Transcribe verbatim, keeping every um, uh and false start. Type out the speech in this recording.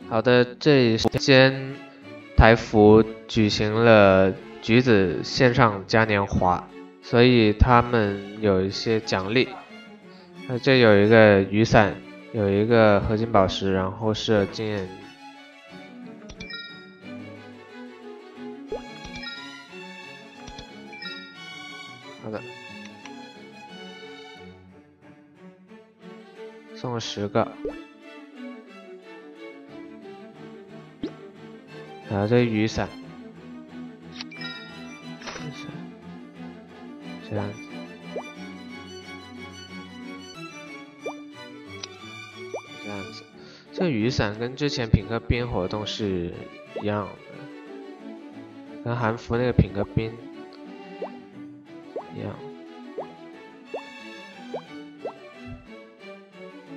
好的，这间台服举行了橘子线上嘉年华，所以他们有一些奖励。那这有一个雨伞，有一个合金宝石，然后是经验。好的，送了十个。然后这雨伞，雨伞这样子，这样子。这雨伞跟之前品客兵活动是一样的，跟韩服那个品客兵一样。